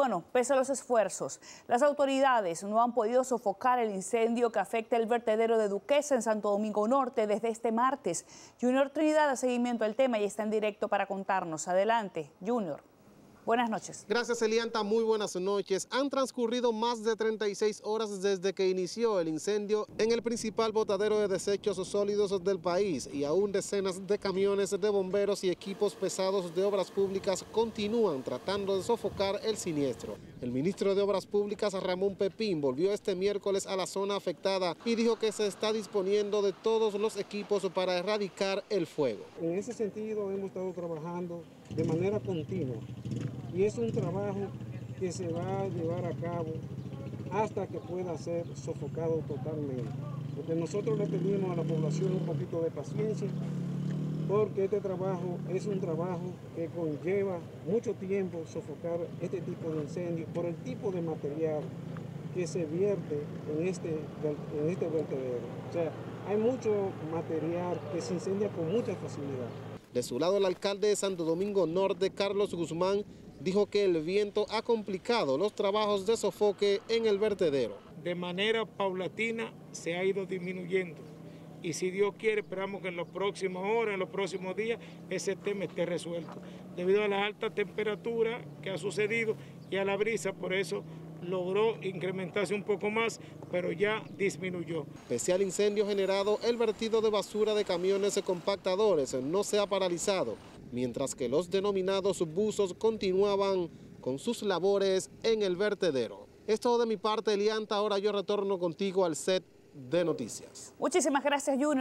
Bueno, pese a los esfuerzos, las autoridades no han podido sofocar el incendio que afecta el vertedero de Duquesa en Santo Domingo Norte desde este martes. Junior Trinidad da seguimiento al tema y está en directo para contarnos. Adelante, Junior. Buenas noches. Gracias, Elianta. Muy buenas noches. Han transcurrido más de 36 horas desde que inició el incendio en el principal botadero de desechos sólidos del país y aún decenas de camiones de bomberos y equipos pesados de obras públicas continúan tratando de sofocar el siniestro. El ministro de Obras Públicas, Ramón Pepín, volvió este miércoles a la zona afectada y dijo que se está disponiendo de todos los equipos para erradicar el fuego. En ese sentido hemos estado trabajando de manera continua. Y es un trabajo que se va a llevar a cabo hasta que pueda ser sofocado totalmente. Porque nosotros le pedimos a la población un poquito de paciencia, porque este trabajo es un trabajo que conlleva mucho tiempo sofocar este tipo de incendios por el tipo de material que se vierte en este vertedero. O sea, hay mucho material que se incendia con mucha facilidad. De su lado, el alcalde de Santo Domingo Norte, Carlos Guzmán, dijo que el viento ha complicado los trabajos de sofoque en el vertedero. De manera paulatina se ha ido disminuyendo y si Dios quiere esperamos que en las próximas horas, en los próximos días, ese tema esté resuelto. Debido a la alta temperatura que ha sucedido y a la brisa, por eso logró incrementarse un poco más, pero ya disminuyó. Pese al incendio generado, el vertido de basura de camiones compactadores no se ha paralizado, mientras que los denominados buzos continuaban con sus labores en el vertedero. Es todo de mi parte, Elianta. Ahora yo retorno contigo al set de noticias. Muchísimas gracias, Junior.